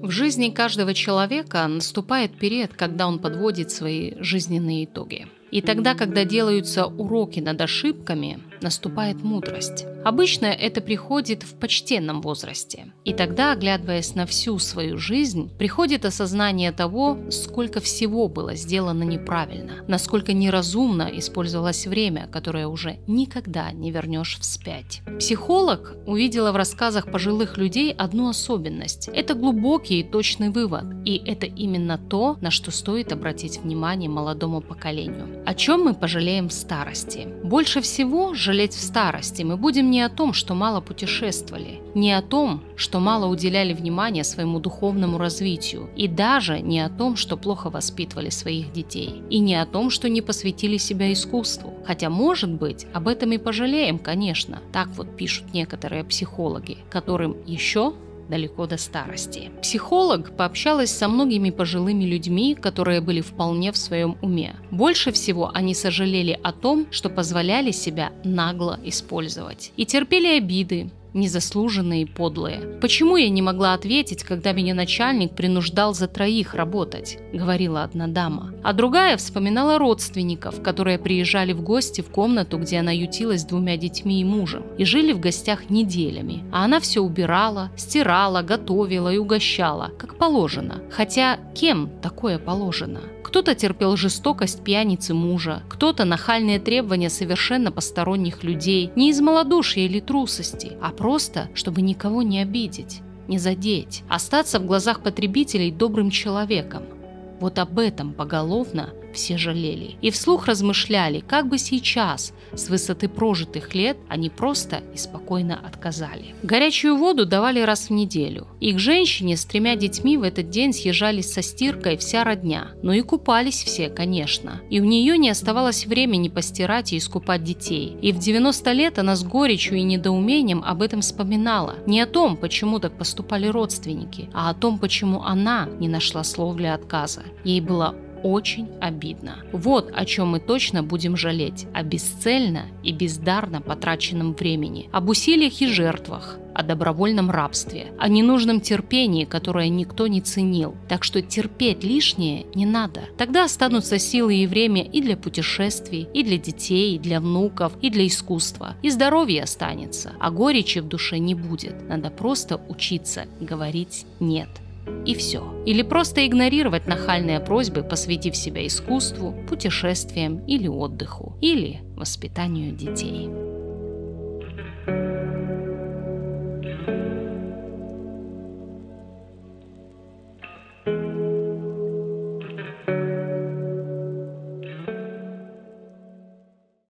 В жизни каждого человека наступает период, когда он подводит свои жизненные итоги. И тогда, когда делаются уроки над ошибками, наступает мудрость. Обычно это приходит в почтенном возрасте. И тогда, оглядываясь на всю свою жизнь, приходит осознание того, сколько всего было сделано неправильно, насколько неразумно использовалось время, которое уже никогда не вернешь вспять. Психолог увидела в рассказах пожилых людей одну особенность. Это глубокий и точный вывод. И это именно то, на что стоит обратить внимание молодому поколению. О чем мы пожалеем в старости? Больше всего жалеть в старости мы будем не о том, что мало путешествовали, не о том, что мало уделяли внимания своему духовному развитию, и даже не о том, что плохо воспитывали своих детей, и не о том, что не посвятили себя искусству. Хотя, может быть, об этом и пожалеем, конечно. Так вот пишут некоторые психологи, которым еще далеко до старости. Психолог пообщалась со многими пожилыми людьми, которые были вполне в своем уме. Больше всего они сожалели о том, что позволяли себя нагло использовать. И терпели обиды, незаслуженные и подлые. «Почему я не могла ответить, когда меня начальник принуждал за троих работать?» – говорила одна дама. А другая вспоминала родственников, которые приезжали в гости в комнату, где она ютилась с 2 детьми и мужем, и жили в гостях неделями. А она все убирала, стирала, готовила и угощала, как положено. Хотя кем такое положено? Кто-то терпел жестокость пьяницы мужа, кто-то нахальные требования совершенно посторонних людей, не из малодушия или трусости, а просто, чтобы никого не обидеть, не задеть, остаться в глазах потребителей добрым человеком. Вот об этом поголовно все жалели и вслух размышляли, как бы сейчас, с высоты прожитых лет, они просто и спокойно отказали. Горячую воду давали раз в неделю. И к женщине с 3 детьми в этот день съезжались со стиркой вся родня. Но и купались все, конечно. И у нее не оставалось времени постирать и искупать детей. И в 90 лет она с горечью и недоумением об этом вспоминала. Не о том, почему так поступали родственники, а о том, почему она не нашла слов для отказа. Ей было очень обидно. Вот о чем мы точно будем жалеть: о бесцельно и бездарно потраченном времени, об усилиях и жертвах, о добровольном рабстве, о ненужном терпении, которое никто не ценил. Так что терпеть лишнее не надо. Тогда останутся силы и время и для путешествий, и для детей, и для внуков, и для искусства. И здоровье останется, а горечи в душе не будет. Надо просто учиться говорить «нет». И все. Или просто игнорировать нахальные просьбы, посвятив себя искусству, путешествиям или отдыху, или воспитанию детей.